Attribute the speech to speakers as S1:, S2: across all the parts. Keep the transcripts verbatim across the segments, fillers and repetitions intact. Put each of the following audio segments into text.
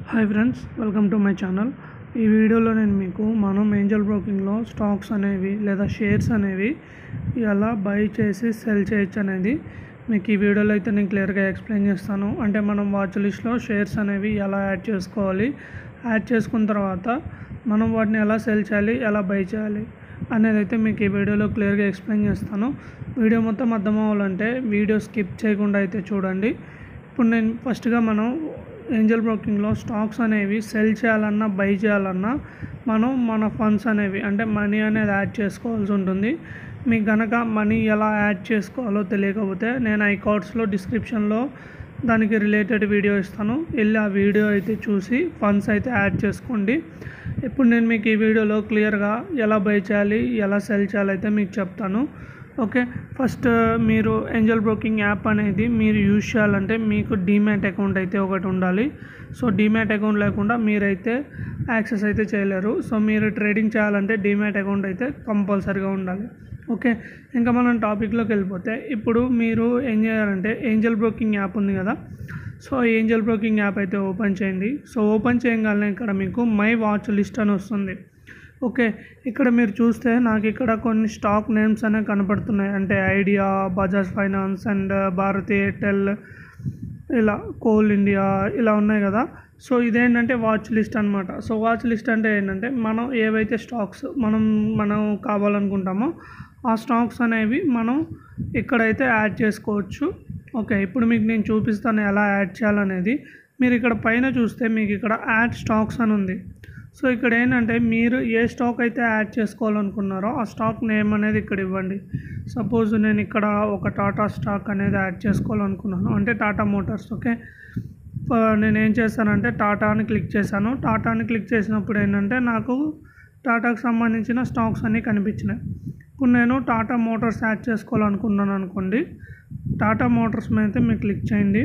S1: Hi friends, welcome to my channel. ఈ వీడియోలో నేను మీకు మనం ఏంజల్ బ్రోకింగ్లో స్టాక్స్ అనేవి లేదా షేర్స్ అనేవి ఎలా బై చేసి సెల్ చేయొచ్చు అనేది మీకు ఈ వీడియోలో అయితే నేను క్లియర్గా ఎక్స్ప్లెయిన్ చేస్తాను. అంటే మనం వాచ్ లిస్ట్లో షేర్స్ అనేవి ఎలా యాడ్ చేసుకోవాలి, యాడ్ చేసుకున్న తర్వాత మనం వాటిని ఎలా సెల్ చేయాలి, ఎలా బై చేయాలి అనేది అయితే మీకు ఈ వీడియోలో క్లియర్గా ఎక్స్ప్లెయిన్ చేస్తాను. వీడియో మొత్తం అర్థం అవ్వాలంటే వీడియో స్కిప్ చేయకుండా అయితే చూడండి. ఇప్పుడు నేను ఫస్ట్గా మనం ఏంజల్ బ్రోకింగ్లో స్టాక్స్ అనేవి సెల్ చేయాలన్నా బై చేయాలన్నా మనం మన ఫండ్స్ అనేవి అంటే మనీ అనేది యాడ్ చేసుకోవాల్సి ఉంటుంది. మీకు కనుక మనీ ఎలా యాడ్ చేసుకోవాలో తెలియకపోతే నేను ఐకార్డ్స్లో డిస్క్రిప్షన్లో దానికి రిలేటెడ్ వీడియో ఇస్తాను, వెళ్ళి ఆ వీడియో అయితే చూసి ఫండ్స్ అయితే యాడ్ చేసుకోండి. ఇప్పుడు నేను మీకు ఈ వీడియోలో క్లియర్గా ఎలా బై చేయాలి, ఎలా సెల్ చేయాలి అయితే మీకు చెప్తాను. ఓకే, ఫస్ట్ మీరు ఏంజల్ బ్రోకింగ్ యాప్ అనేది మీరు యూజ్ చేయాలంటే మీకు డీమ్యాట్ అకౌంట్ అయితే ఒకటి ఉండాలి. సో డీమ్యాట్ అకౌంట్ లేకుండా మీరైతే యాక్సెస్ అయితే చేయలేరు. సో మీరు ట్రేడింగ్ చేయాలంటే డీమ్యాట్ అకౌంట్ అయితే కంపల్సరీగా ఉండాలి. ఓకే, ఇంకా మనం టాపిక్లోకి వెళ్ళిపోతే ఇప్పుడు మీరు ఏం చేయాలంటే ఏంజల్ బ్రోకింగ్ యాప్ ఉంది కదా, సో ఏంజల్ బ్రోకింగ్ యాప్ అయితే ఓపెన్ చేయండి. సో ఓపెన్ చేయగానే ఇక్కడ మీకు మై వాచ్ లిస్ట్ అని వస్తుంది. ఓకే, ఇక్కడ మీరు చూస్తే నాకు ఇక్కడ కొన్ని స్టాక్ నేమ్స్ అనేవి కనపడుతున్నాయి. అంటే Idea, Bajaj finance and Bharti Airtel, ఇలా కోల్ ఇండియా ఇలా ఉన్నాయి కదా. సో ఇదేంటంటే వాచ్ లిస్ట్ అనమాట. సో వాచ్ లిస్ట్ అంటే ఏంటంటే మనం ఏవైతే స్టాక్స్ మనం మనం కావాలనుకుంటామో ఆ స్టాక్స్ అనేవి మనం ఇక్కడైతే యాడ్ చేసుకోవచ్చు. ఓకే, ఇప్పుడు మీకు నేను చూపిస్తాను ఎలా యాడ్ చేయాలనేది. మీరు ఇక్కడ పైన చూస్తే మీకు ఇక్కడ యాడ్ స్టాక్స్ అని ఉంది. సో ఇక్కడ ఏంటంటే మీరు ఏ స్టాక్ అయితే యాడ్ చేసుకోవాలనుకున్నారో ఆ స్టాక్ నేమ్ అనేది ఇక్కడ ఇవ్వండి. సపోజ్ నేను ఇక్కడ ఒక టాటా స్టాక్ అనేది యాడ్ చేసుకోవాలనుకున్నాను, అంటే టాటా మోటార్స్. ఓకే, నేను ఏం చేశానంటే టాటా అని క్లిక్ చేశాను. టాటా అని క్లిక్ చేసినప్పుడు ఏంటంటే నాకు టాటాకు సంబంధించిన స్టాక్స్ అన్నీ కనిపించినాయి. ఇప్పుడు నేను టాటా మోటార్స్ యాడ్ చేసుకోవాలనుకున్నాను అనుకోండి, టాటా మోటార్స్ మీద అయితే మీరు క్లిక్ చేయండి.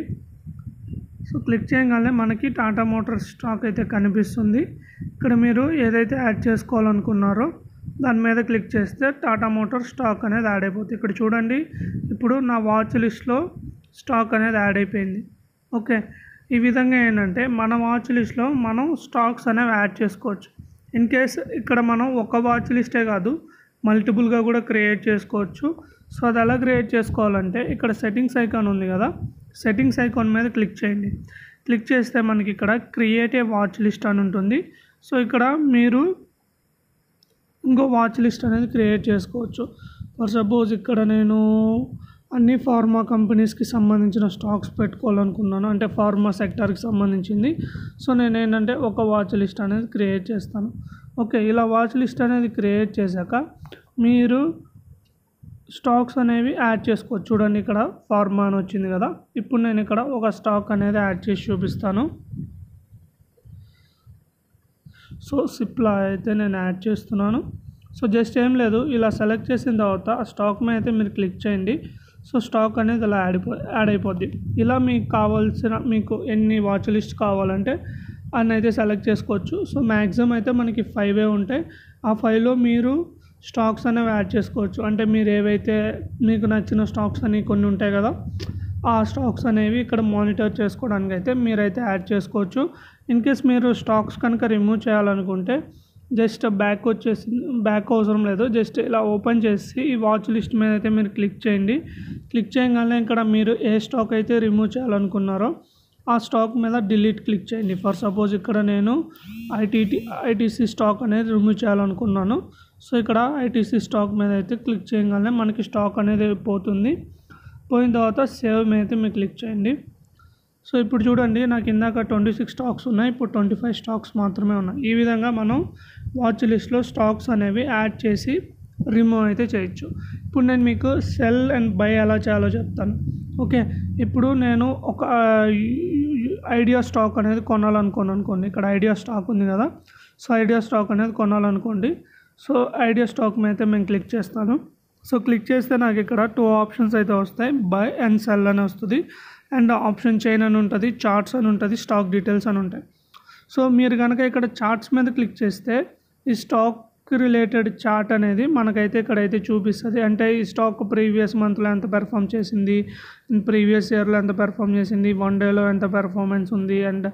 S1: సో క్లిక్ చేయగానే మనకి టాటా మోటార్స్ స్టాక్ అయితే కనిపిస్తుంది. ఇక్కడ మీరు ఏదైతే యాడ్ చేసుకోవాలనుకున్నారో దాని మీద క్లిక్ చేస్తే టాటా మోటార్స్ స్టాక్ అనేది యాడ్ అయిపోతుంది. ఇక్కడ చూడండి, ఇప్పుడు నా వాచ్ లిస్ట్లో స్టాక్ అనేది యాడ్ అయిపోయింది. ఓకే, ఈ విధంగా ఏంటంటే మన వాచ్ లిస్ట్లో మనం స్టాక్స్ అనేవి యాడ్ చేసుకోవచ్చు. ఇన్ కేస్ ఇక్కడ మనం ఒక వాచ్ లిస్టే కాదు మల్టిపుల్గా కూడా క్రియేట్ చేసుకోవచ్చు. సో అది ఎలా క్రియేట్ చేసుకోవాలంటే ఇక్కడ సెట్టింగ్స్ ఐకాన్ ఉంది కదా, సెట్టింగ్స్ ఐకాన్ మీద క్లిక్ చేయండి. క్లిక్ చేస్తే మనకి ఇక్కడ క్రియేట్ ఏ వాచ్ లిస్ట్ అని ఉంటుంది. సో ఇక్కడ మీరు ఇంకో వాచ్ లిస్ట్ అనేది క్రియేట్ చేసుకోవచ్చు. ఫర్ సపోజ్ ఇక్కడ నేను అన్ని ఫార్మా కంపెనీస్కి సంబంధించిన స్టాక్స్ పెట్టుకోవాలనుకున్నాను, అంటే ఫార్మా సెక్టార్కి సంబంధించింది. సో నేను ఏంటంటే ఒక వాచ్ లిస్ట్ అనేది క్రియేట్ చేస్తాను. ఓకే, ఇలా వాచ్ లిస్ట్ అనేది క్రియేట్ చేశాక మీరు స్టాక్స్ అనేవి యాడ్ చేసుకోవచ్చు. చూడండి, ఇక్కడ ఫార్మా అని వచ్చింది కదా. ఇప్పుడు నేను ఇక్కడ ఒక స్టాక్ అనేది యాడ్ చేసి చూపిస్తాను. సో సిప్లా అయితే నేను యాడ్ చేస్తున్నాను. సో జస్ట్ ఏం లేదు, ఇలా సెలెక్ట్ చేసిన తర్వాత ఆ స్టాక్ మీద అయితే మీరు క్లిక్ చేయండి. సో స్టాక్ అనేది ఇలా యాడ్ యాడ్ అయిపోద్ది. ఇలా మీకు కావాల్సిన మీకు ఎన్ని వాచ్ లిస్ట్ కావాలంటే అన్నీ అయితే సెలెక్ట్ చేసుకోవచ్చు. సో మ్యాక్సిమం అయితే మనకి ఫైవే ఉంటాయి. ఆ ఫైవ్లో మీరు స్టాక్స్ అనేవి యాడ్ చేసుకోవచ్చు. అంటే మీరు ఏవైతే మీకు నచ్చిన స్టాక్స్ అని కొన్ని ఉంటాయి కదా, ఆ స్టాక్స్ అనేవి ఇక్కడ మానిటర్ చేసుకోవడానికి అయితే మీరైతే యాడ్ చేసుకోవచ్చు. ఇన్ కేస్ మీరు స్టాక్స్ కనుక రిమూవ్ చేయాలనుకుంటే జస్ట్ బ్యాక్ వచ్చేసి బ్యాక్ అవసరం లేదు, జస్ట్ ఇలా ఓపెన్ చేసి ఈ వాచ్ లిస్ట్ మీద అయితే మీరు క్లిక్ చేయండి. క్లిక్ చేయగానే ఇక్కడ మీరు ఏ స్టాక్ అయితే రిమూవ్ చేయాలనుకున్నారో ఆ స్టాక్ మీద డిలీట్ క్లిక్ చేయండి. ఫర్ సపోజ్ ఇక్కడ నేను ఐటీటీ ఐటీసీ స్టాక్ అనేది రిమూవ్ చేయాలనుకున్నాను. సో ఇక్కడ ఐటీసీ స్టాక్ మీద అయితే క్లిక్ చేయగానే మనకి స్టాక్ అనేది పోతుంది. పోయిన తర్వాత సేవ్ మీద అయితే మీరు క్లిక్ చేయండి. సో ఇప్పుడు చూడండి, నాకు ఇందాక ట్వంటీ సిక్స్ స్టాక్స్ ఉన్నాయి, ఇప్పుడు ట్వంటీ ఫైవ్ స్టాక్స్ మాత్రమే ఉన్నాయి. ఈ విధంగా మనం వాచ్ లిస్ట్లో స్టాక్స్ అనేవి యాడ్ చేసి రిమూవ్ అయితే చేయొచ్చు. ఇప్పుడు నేను మీకు సెల్ అండ్ బై ఎలా చేయాలో చెప్తాను. ఓకే, ఇప్పుడు నేను ఒక ఐడియా స్టాక్ అనేది కొనాలనుకోను అనుకోండి. ఇక్కడ ఐడియా స్టాక్ ఉంది కదా, సో ఐడియా స్టాక్ అనేది కొనాలనుకోండి. సో ఐడియా స్టాక్ మీద అయితే మేము క్లిక్ చేస్తాను. సో క్లిక్ చేస్తే నాకు ఇక్కడ టూ ఆప్షన్స్ అయితే వస్తాయి, బై అండ్ సెల్ అని వస్తుంది. అండ్ ఆప్షన్ చైన్ అని ఉంటుంది, చార్ట్స్ అని ఉంటుంది, స్టాక్ డీటెయిల్స్ అని ఉంటాయి. సో మీరు కనుక ఇక్కడ చార్ట్స్ మీద క్లిక్ చేస్తే ఈ స్టాక్ రిలేటెడ్ చార్ట్ అనేది మనకైతే ఇక్కడైతే చూపిస్తుంది. అంటే ఈ స్టాక్ ప్రీవియస్ మంత్లో ఎంత పెర్ఫామ్ చేసింది, ప్రీవియస్ ఇయర్లో ఎంత పెర్ఫామ్ చేసింది, వన్ డేలో ఎంత పెర్ఫార్మెన్స్ ఉంది, అండ్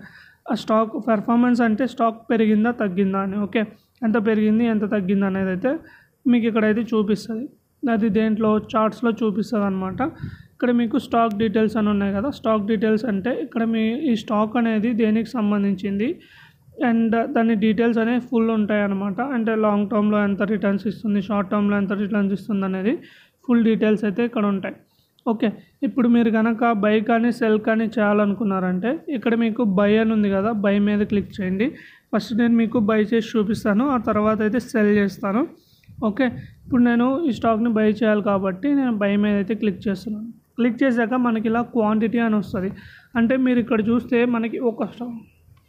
S1: ఆ స్టాక్ పెర్ఫార్మెన్స్ అంటే స్టాక్ పెరిగిందా తగ్గిందా అని. ఓకే, ఎంత పెరిగింది ఎంత తగ్గింది అనేది అయితే మీకు ఇక్కడైతే చూపిస్తుంది. అది దేంట్లో చార్ట్స్లో చూపిస్తుంది అనమాట. ఇక్కడ మీకు స్టాక్ డీటెయిల్స్ అని ఉన్నాయి కదా. స్టాక్ డీటెయిల్స్ అంటే ఇక్కడ మీ ఈ స్టాక్ అనేది దేనికి సంబంధించింది అండ్ దాని డీటెయిల్స్ అనేవి ఫుల్ ఉంటాయి అన్నమాట. అంటే లాంగ్ టర్మ్లో ఎంత రిటర్న్స్ ఇస్తుంది, షార్ట్ టర్మ్లో ఎంత రిటర్న్స్ ఇస్తుంది అనేది ఫుల్ డీటెయిల్స్ అయితే ఇక్కడ ఉంటాయి. ఓకే, ఇప్పుడు మీరు కనుక బై కానీ సెల్ కానీ చేయాలనుకున్నారంటే ఇక్కడ మీకు బై అని ఉంది కదా, బై మీద క్లిక్ చేయండి. ఫస్ట్ నేను మీకు బై చేసి చూపిస్తాను, ఆ తర్వాత అయితే సెల్ చేస్తాను. ఓకే, ఇప్పుడు నేను ఈ స్టాక్ని బై చేయాలి కాబట్టి నేను బై మీద అయితే క్లిక్ చేస్తున్నాను. క్లిక్ చేశాక మనకి ఇలా క్వాంటిటీ అని వస్తుంది. అంటే మీరు ఇక్కడ చూస్తే మనకి ఒక స్టాక్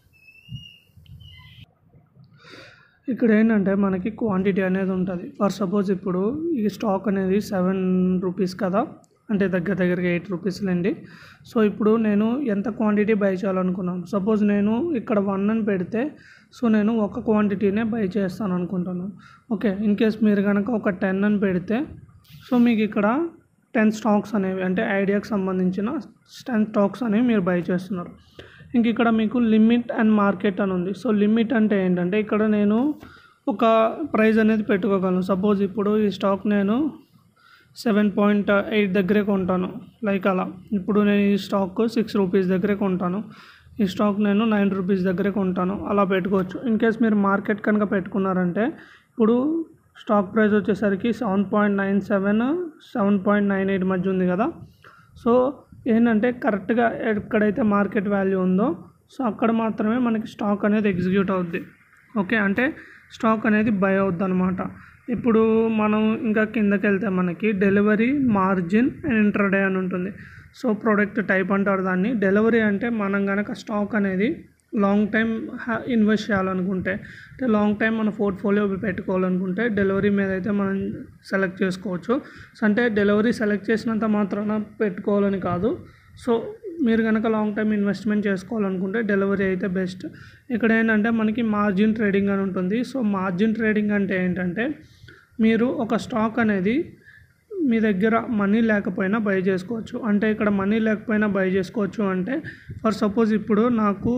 S1: ఇక్కడ ఏంటంటే మనకి క్వాంటిటీ అనేది ఉంటుంది. ఫర్ సపోజ్ ఇప్పుడు ఈ స్టాక్ అనేది సెవెన్ రూపీస్ కదా, అంటే దగ్గర దగ్గరగా ఎయిట్ రూపీస్లండి. సో ఇప్పుడు నేను ఎంత క్వాంటిటీ బై చేయాలనుకున్నాను. సపోజ్ నేను ఇక్కడ వన్ అని పెడితే సో నేను ఒక క్వాంటిటీనే బై చేస్తాను అనుకుంటున్నాను. ఓకే, ఇన్ కేస్ మీరు కనుక ఒక టెన్ అని పెడితే సో మీకు ఇక్కడ టెన్ స్టాక్స్ అనేవి అంటే ఐడియాకి సంబంధించిన టెన్ స్టాక్స్ అనేవి మీరు బై చేస్తున్నారు. ఇంక ఇక్కడ మీకు లిమిట్ అండ్ మార్కెట్ అని ఉంది. సో లిమిట్ అంటే ఏంటంటే ఇక్కడ నేను ఒక ప్రైస్ అనేది పెట్టుకోగలను. సపోజ్ ఇప్పుడు ఈ స్టాక్ నేను సెవెన్ పాయింట్ ఎయిట్ దగ్గరే కొంటాను, లైక్ అలా. ఇప్పుడు నేను ఈ స్టాక్ సిక్స్ రూపీస్ దగ్గరే కొంటాను, ఈ స్టాక్ నేను నైన్ రూపీస్ దగ్గరే కొంటాను, అలా పెట్టుకోవచ్చు. ఇన్ కేస్ మీరు మార్కెట్ కనుక పెట్టుకున్నారంటే ఇప్పుడు స్టాక్ ప్రైస్ వచ్చేసరికి seven point nine seven seven point nine eight మధ్య ఉంది కదా. సో ఏంటంటే కరెక్ట్గా ఎక్కడైతే మార్కెట్ వాల్యూ ఉందో సో అక్కడ మాత్రమే మనకి స్టాక్ అనేది ఎగ్జిక్యూట్ అవుద్ది. ఓకే, అంటే స్టాక్ అనేది బై అవుద్ది అనమాట. ఇప్పుడు మనం ఇంకా కిందకి వెళ్తే మనకి డెలివరీ, మార్జిన్ అండ్ ఇంట్రాడే అని ఉంటుంది. సో ప్రోడక్ట్ టైప్ అంటారు దాన్ని. డెలివరీ అంటే మనం కనుక స్టాక్ అనేది లాంగ్ టైం ఇన్వెస్ట్ చేయాలనుకుంటే, అంటే లాంగ్ టైం మన పోర్ట్ఫోలియో పెట్టుకోవాలనుకుంటే డెలివరీ మీద అయితే మనం సెలెక్ట్ చేసుకోవచ్చు. సో అంటే డెలివరీ సెలెక్ట్ చేసినంత మాత్రాన పెట్టుకోవాలని కాదు. సో మీరు కనుక లాంగ్ టైం ఇన్వెస్ట్మెంట్ చేసుకోవాలనుకుంటే డెలివరీ అయితే బెస్ట్. ఇక్కడ ఏంటంటే మనకి మార్జిన్ ట్రేడింగ్ అని ఉంటుంది. సో మార్జిన్ ట్రేడింగ్ అంటే ఏంటంటే మీరు ఒక స్టాక్ అనేది మీ దగ్గర మనీ లేకపోయినా బై చేసుకోవచ్చు. అంటే ఇక్కడ మనీ లేకపోయినా బై చేసుకోవచ్చు అంటే ఫర్ సపోజ్ ఇప్పుడు నాకు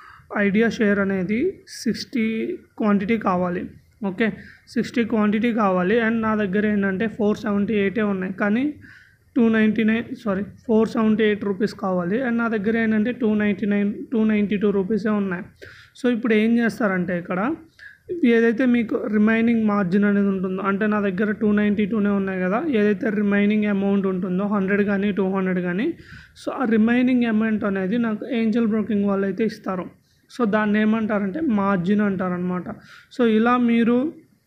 S1: ఐడియా షేర్ అనేది సిక్స్టీ క్వాంటిటీ కావాలి. ఓకే, సిక్స్టీ క్వాంటిటీ కావాలి అండ్ నా దగ్గర ఏంటంటే ఫోర్ సెవెంటీ ఎయిటే ఉన్నాయి, కానీ two ninety nine sorry four seventy eight rupees కావాలి అండ్ నా దగ్గర ఏంటంటే two ninety nine two ninety two రూపీసే ఉన్నాయి. సో ఇప్పుడు ఏం చేస్తారంటే ఇక్కడ ఏదైతే మీకు రిమైనింగ్ మార్జిన్ అనేది ఉంటుందో, అంటే నా దగ్గర టూ నైంటీ టూనే ఉన్నాయి కదా, ఏదైతే రిమైనింగ్ అమౌంట్ ఉంటుందో హండ్రెడ్ కానీ టూ హండ్రెడ్ కానీ సో ఆ రిమైనింగ్ అమౌంట్ అనేది నాకు ఏంజల్ బ్రోకింగ్ వాళ్ళు అయితే ఇస్తారు. సో దాన్ని ఏమంటారంటే మార్జిన్ అంటారనమాట. సో ఇలా మీరు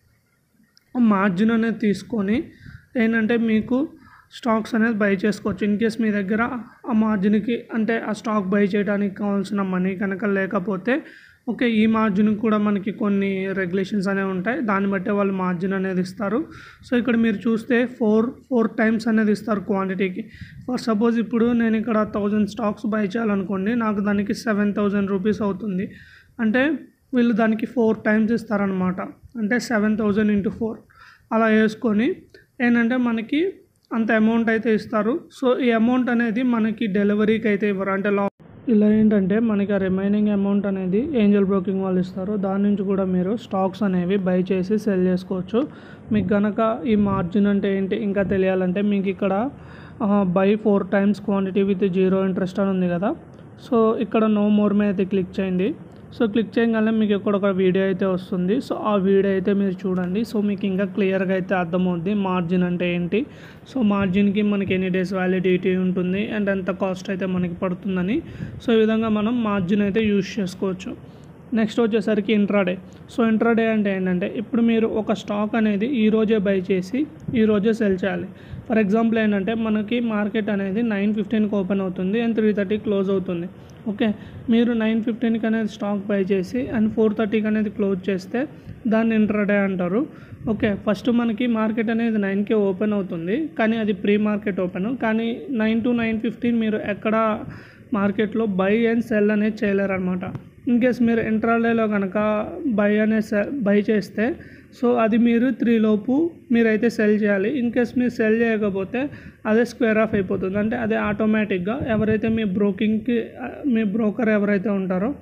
S1: మార్జిన్ అనేది తీసుకొని ఏంటంటే మీకు స్టాక్స్ అనేది బై చేసుకోవచ్చు. ఇన్ కేస్ మీ దగ్గర ఆ మార్జిన్కి అంటే ఆ స్టాక్ బై చేయడానికి కావాల్సిన మనీ కనుక లేకపోతే ఓకే, ఈ మార్జిన్ కూడా మనకి కొన్ని రెగ్యులేషన్స్ అనేవి ఉంటాయి, దాన్ని బట్టే వాళ్ళు మార్జిన్ అనేది ఇస్తారు. సో ఇక్కడ మీరు చూస్తే ఫోర్ ఫోర్ టైమ్స్ అనేది ఇస్తారు క్వాంటిటీకి. ఫర్ సపోజ్ ఇప్పుడు నేను ఇక్కడ థౌజండ్ స్టాక్స్ బై చేయాలనుకోండి, నాకు దానికి సెవెన్ థౌజండ్ రూపీస్ అవుతుంది. అంటే వీళ్ళు దానికి ఫోర్ టైమ్స్ ఇస్తారనమాట. అంటే సెవెన్ థౌజండ్ ఇంటూ ఫోర్ అలా వేసుకొని ఏంటంటే మనకి అంత అమౌంట్ అయితే ఇస్తారు. సో ఈ అమౌంట్ అనేది మనకి డెలివరీకి అయితే ఇవ్వరు. అంటే లా ఇలా ఏంటంటే మనకి ఆ రిమైనింగ్ అమౌంట్ అనేది ఏంజల్ బ్రోకింగ్ వాళ్ళు ఇస్తారు. దాని నుంచి కూడా మీరు స్టాక్స్ అనేవి బై చేసి సెల్ చేసుకోవచ్చు. మీకు కనుక ఈ మార్జిన్ అంటే ఏంటి ఇంకా తెలియాలంటే మీకు ఇక్కడ buy four times quantity with zero interest అని ఉంది కదా. సో ఇక్కడ నో మోర్ మీద అయితే క్లిక్ చేయండి. సో క్లిక్ చేయగానే మీకు ఇక్కడ ఒక వీడియో అయితే వస్తుంది. సో ఆ వీడియో అయితే మీరు చూడండి. సో మీకు ఇంకా క్లియర్గా అయితే అర్థమవుద్ది మార్జిన్ అంటే ఏంటి, సో మార్జిన్కి మనకి ఎన్ని డేస్ వ్యాలిడిటీ ఉంటుంది అండ్ ఎంత కాస్ట్ అయితే మనకి పడుతుందని. సో ఈ విధంగా మనం మార్జిన్ అయితే యూజ్ చేసుకోవచ్చు. నెక్స్ట్ వచ్చేసరికి ఇంట్రాడే. సో ఇంట్రాడే అంటే ఏంటంటే ఇప్పుడు మీరు ఒక స్టాక్ అనేది ఈరోజే బై చేసి ఈరోజే సెల్ చేయాలి. ఫర్ ఎగ్జాంపుల్ ఏంటంటే మనకి మార్కెట్ అనేది నైన్ ఫిఫ్టీన్కి ఓపెన్ అవుతుంది అండ్ త్రీ థర్టీకి క్లోజ్ అవుతుంది. ఓకే, మీరు నైన్ ఫిఫ్టీన్కి అనేది స్టాక్ బై చేసి అండ్ ఫోర్ థర్టీకి అనేది క్లోజ్ చేస్తే దాన్ని ఇంట్రాడే అంటారు. ఓకే, ఫస్ట్ మనకి మార్కెట్ అనేది నైన్కే ఓపెన్ అవుతుంది, కానీ అది ప్రీ మార్కెట్ ఓపెన్, కానీ నైన్ టు నైన్ ఫిఫ్టీన్ మీరు ఎక్కడ మార్కెట్లో బై అండ్ సెల్ అనేది చేయలేరు అనమాట. ఇన్ కేస్ మీరు ఇంట్రాడేలో కనుక బై అనే సెల్ బై చేస్తే సో అది మీరు త్రీ లోపు మీరైతే సెల్ చేయాలి. ఇన్ కేస్ మీరు సెల్ చేయకపోతే అదే స్క్వేర్ ఆఫ్ అయిపోతుంది. అంటే అదే ఆటోమేటిక్గా ఎవరైతే మీ బ్రోకింగ్కి మీ బ్రోకర్ ఎవరైతే ఉంటారో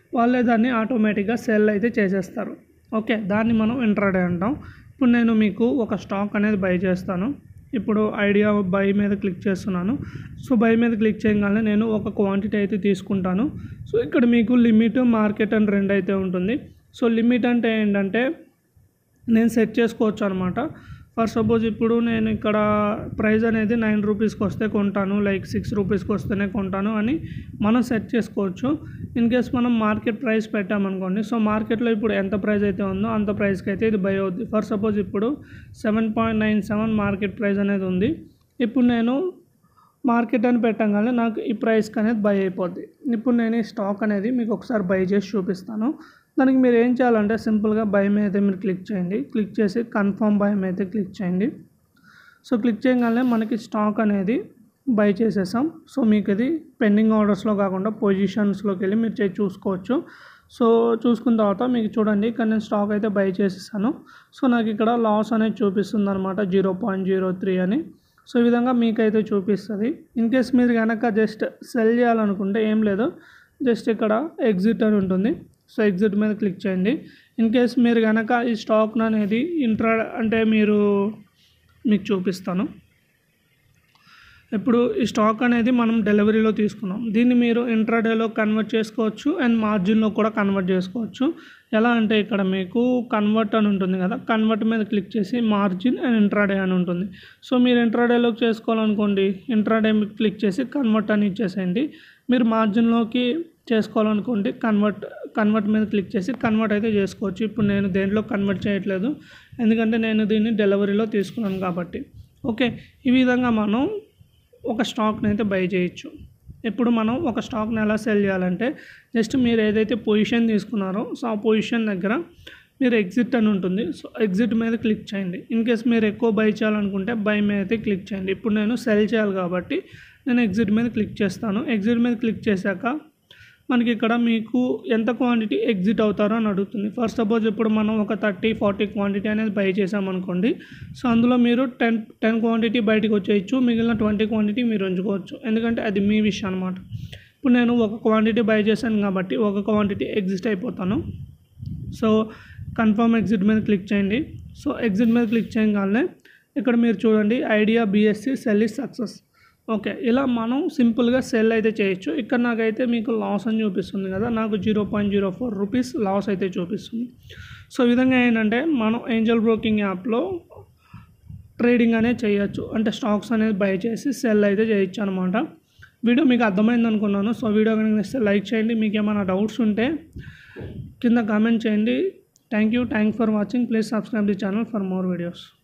S1: వాళ్ళే దాన్ని ఆటోమేటిక్గా సెల్ అయితే చేసేస్తారు. ఓకే, దాన్ని మనం ఇంట్రాడే అంటాం. ఇప్పుడు నేను మీకు ఒక స్టాక్ అనేది బై చేస్తాను. ఇప్పుడు ఐడియా బై మీద క్లిక్ చేస్తున్నాను. సో బై మీద క్లిక్ చేయగానే నేను ఒక క్వాంటిటీ అయితే తీసుకుంటాను. సో ఇక్కడ మీకు లిమిట్, మార్కెట్ అని రెండు అయితే ఉంటుంది. సో లిమిట్ అంటే ఏంటంటే నేను సెట్ చేసుకోవచ్చు అనమాట. ఫర్ సపోజ్ ఇప్పుడు నేను ఇక్కడ ప్రైస్ అనేది నైన్ రూపీస్కి వస్తే కొంటాను, లైక్ సిక్స్ రూపీస్కి వస్తేనే కొంటాను అని మనం సెట్ చేసుకోవచ్చు. ఇన్ కేస్ మనం మార్కెట్ ప్రైస్ పెట్టామనుకోండి, సో మార్కెట్లో ఇప్పుడు ఎంత ప్రైస్ అయితే ఉందో అంత ప్రైస్కి అయితే ఇది బై అవుద్ది. ఫర్ సపోజ్ ఇప్పుడు seven point nine seven market price అనేది ఉంది. ఇప్పుడు నేను మార్కెట్ అని పెట్టగానే నాకు ఈ ప్రైస్కి అనేది బై అయిపోద్ది. ఇప్పుడు నేను ఈ స్టాక్ అనేది మీకు ఒకసారి బై చేసి చూపిస్తాను. దానికి మీరు ఏం చేయాలంటే సింపుల్గా బై మీద మీరు క్లిక్ చేయండి. క్లిక్ చేసి కన్ఫర్మ్ బై మీద క్లిక్ చేయండి. సో క్లిక్ చేయగానే మనకి స్టాక్ అనేది బై చేసేసాం. సో మీకు ఇది పెండింగ్ ఆర్డర్స్లో కాకుండా పొజిషన్స్లోకి వెళ్ళి మీరు చేసి చూసుకోవచ్చు. సో చూసుకున్న తర్వాత మీకు చూడండి ఇక్కడ నేను స్టాక్ అయితే బై చేసేసాను. సో నాకు ఇక్కడ లాస్ అనేది చూపిస్తుంది అనమాట, జీరో పాయింట్ జీరో త్రీ అని. సో ఈ విధంగా మీకైతే చూపిస్తుంది. ఇన్ కేస్ మీరు కనుక జస్ట్ సెల్ చేయాలనుకుంటే ఏం లేదు, జస్ట్ ఇక్కడ ఎగ్జిట్ అని ఉంటుంది. సో ఎగ్జిట్ మీద క్లిక్ చేయండి. ఇన్ కేస్ మీరు కనుక ఈ స్టాక్ అనేది ఇంట్రా అంటే మీరు మీకు చూపిస్తాను. ఇప్పుడు ఈ స్టాక్ అనేది మనం డెలివరీలో తీసుకున్నాం. దీన్ని మీరు ఇంట్రాడేలో కన్వర్ట్ చేసుకోవచ్చు అండ్ మార్జిన్లో కూడా కన్వర్ట్ చేసుకోవచ్చు. ఎలా అంటే ఇక్కడ మీకు కన్వర్ట్ అని ఉంటుంది కదా, కన్వర్ట్ మీద క్లిక్ చేసి మార్జిన్ అండ్ ఇంట్రాడే అని ఉంటుంది. సో మీరు ఇంట్రాడేలోకి చేసుకోవాలనుకోండి, ఇంట్రాడే మీద క్లిక్ చేసి కన్వర్ట్ అని ఇచ్చేసేయండి. మీరు మార్జిన్లోకి చేసుకోవాలనుకోండి, కన్వర్ట్ కన్వర్ట్ మీద క్లిక్ చేసి కన్వర్ట్ అయితే చేసుకోవచ్చు. ఇప్పుడు నేను దేంట్లో కన్వర్ట్ చేయట్లేదు, ఎందుకంటే నేను దీన్ని డెలివరీలో తీసుకున్నాను కాబట్టి. ఓకే, ఈ విధంగా మనం ఒక స్టాక్ని అయితే బై చేయొచ్చు. ఇప్పుడు మనం ఒక స్టాక్ని ఎలా సెల్ చేయాలంటే జస్ట్ మీరు ఏదైతే పొజిషన్ తీసుకున్నారో సో ఆ పొజిషన్ దగ్గర మీరు ఎగ్జిట్ అని ఉంటుంది. సో ఎగ్జిట్ మీద క్లిక్ చేయండి. ఇన్ కేస్ మీరు ఎక్కువ బై చేయాలనుకుంటే బై మీద అయితే క్లిక్ చేయండి. ఇప్పుడు నేను సెల్ చేయాలి కాబట్టి నేను ఎగ్జిట్ మీద క్లిక్ చేస్తాను. ఎగ్జిట్ మీద క్లిక్ చేశాక మనకి ఇక్కడ మీకు ఎంత క్వాంటిటీ ఎగ్జిట్ అవుతారో అని అడుగుతుంది. ఫస్ట్ సపోజ్ ఇప్పుడు మనం ఒక థర్టీ ఫార్టీ క్వాంటిటీ అనేది బై చేసామనుకోండి, సో అందులో మీరు టెన్ టెన్ క్వాంటిటీ బయటకు వచ్చేయచ్చు, మిగిలిన ట్వంటీ క్వాంటిటీ మీరు ఉంచుకోవచ్చు, ఎందుకంటే అది మీ విషయం అనమాట. ఇప్పుడు నేను ఒక క్వాంటిటీ బై చేశాను కాబట్టి ఒక క్వాంటిటీ ఎగ్జిట్ అయిపోతాను. సో కన్ఫర్మ్ ఎగ్జిట్ మీద క్లిక్ చేయండి. సో ఎగ్జిట్ మీద క్లిక్ చేయగానే ఇక్కడ మీరు చూడండి Idea BSC sell is success. Okay, ఇలా మనం సింపుల్గా సెల్ అయితే చేయొచ్చు. ఇక్కడ నాకైతే మీకు లాస్ అని చూపిస్తుంది కదా, నాకు zero point zero four rupees loss అయితే చూపిస్తుంది. సో ఈ విధంగా ఏంటంటే మనం ఏంజల్ బ్రోకింగ్ యాప్లో ట్రేడింగ్ అనేది చేయొచ్చు, అంటే స్టాక్స్ అనేది బై చేసి సెల్ అయితే చేయొచ్చు అనమాట. వీడియో మీకు అర్థమైంది అనుకున్నాను. సో వీడియో కనుక నచ్చితే లైక్ చేయండి. మీకు ఏమైనా డౌట్స్ ఉంటే కింద కామెంట్ చేయండి. Thank you thank for watching. Please subscribe the channel for more videos.